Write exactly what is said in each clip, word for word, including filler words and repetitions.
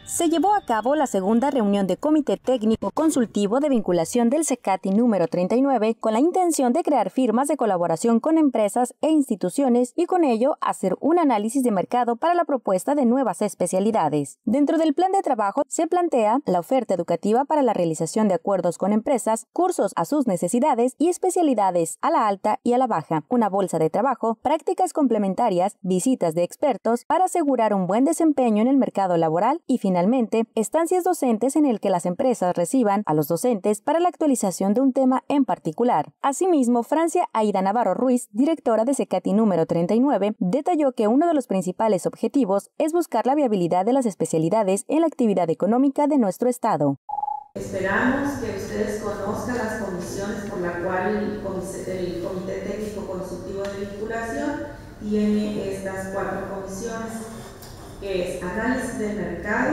Se llevó a cabo la segunda reunión de Comité Técnico Consultivo de Vinculación del CECATI número treinta y nueve con la intención de crear firmas de colaboración con empresas e instituciones y con ello hacer un análisis de mercado para la propuesta de nuevas especialidades. Dentro del plan de trabajo se plantea la oferta educativa para la realización de acuerdos con empresas, cursos a sus necesidades y especialidades a la alta y a la baja, una bolsa de trabajo, prácticas complementarias, visitas de expertos para asegurar un buen desempeño en el mercado laboral y finalmente Finalmente, estancias docentes en el que las empresas reciban a los docentes para la actualización de un tema en particular. Asimismo, Francia Aida Navarro Ruiz, directora de CECATI número treinta y nueve, detalló que uno de los principales objetivos es buscar la viabilidad de las especialidades en la actividad económica de nuestro Estado. Esperamos que ustedes conozcan las comisiones por las cuales el Comité, el Comité Técnico Consultivo de Vinculación tiene estas cuatro comisiones, que es análisis del mercado,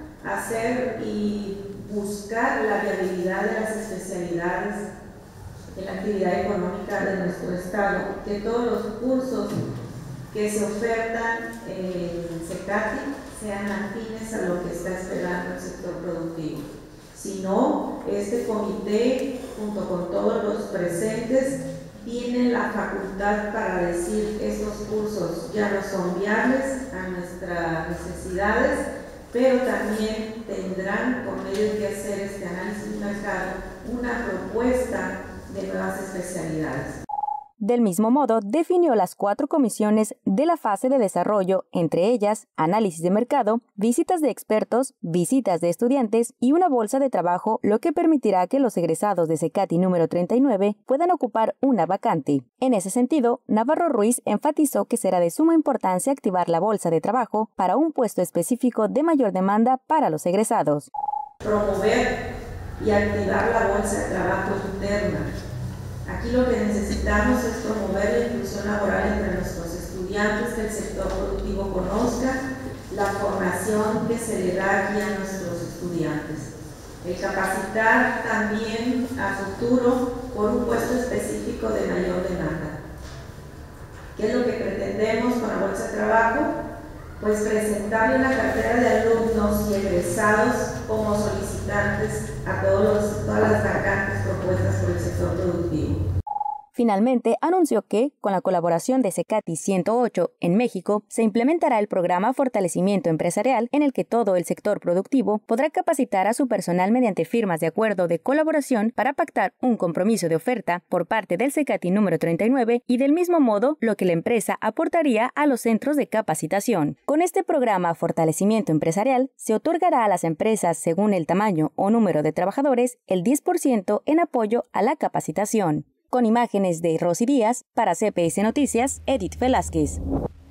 hacer y buscar la viabilidad de las especialidades en la actividad económica de nuestro Estado, que todos los cursos que se ofertan en CECATI sean afines a lo que está esperando el sector productivo. Si no, este comité, junto con todos los presentes, tienen la facultad para decir que estos cursos ya no son viables a nuestras necesidades, pero también tendrán, por medio de hacer este análisis de mercado, una propuesta de nuevas especialidades. Del mismo modo, definió las cuatro comisiones de la fase de desarrollo, entre ellas análisis de mercado, visitas de expertos, visitas de estudiantes y una bolsa de trabajo, lo que permitirá que los egresados de CECATI número treinta y nueve puedan ocupar una vacante. En ese sentido, Navarro Ruiz enfatizó que será de suma importancia activar la bolsa de trabajo para un puesto específico de mayor demanda para los egresados. Promover y activar la bolsa de trabajo interna. Aquí lo que necesitamos es promover la inclusión laboral entre nuestros estudiantes, que el sector productivo conozca la formación que se le da aquí a nuestros estudiantes. El capacitar también a futuro por un puesto específico de mayor demanda. ¿Qué es lo que pretendemos con la bolsa de trabajo? Pues presentarle la cartera de alumnos y egresados como solicitantes a todos los, todas las vacantes propuestas por el sector productivo. Finalmente, anunció que, con la colaboración de CECATI ciento ocho en México, se implementará el programa Fortalecimiento Empresarial, en el que todo el sector productivo podrá capacitar a su personal mediante firmas de acuerdo de colaboración para pactar un compromiso de oferta por parte del CECATI número treinta y nueve y del mismo modo lo que la empresa aportaría a los centros de capacitación. Con este programa Fortalecimiento Empresarial, se otorgará a las empresas, según el tamaño o número de trabajadores, el diez por ciento en apoyo a la capacitación. Con imágenes de Rosy Díaz, para C P S Noticias, Edith Velázquez.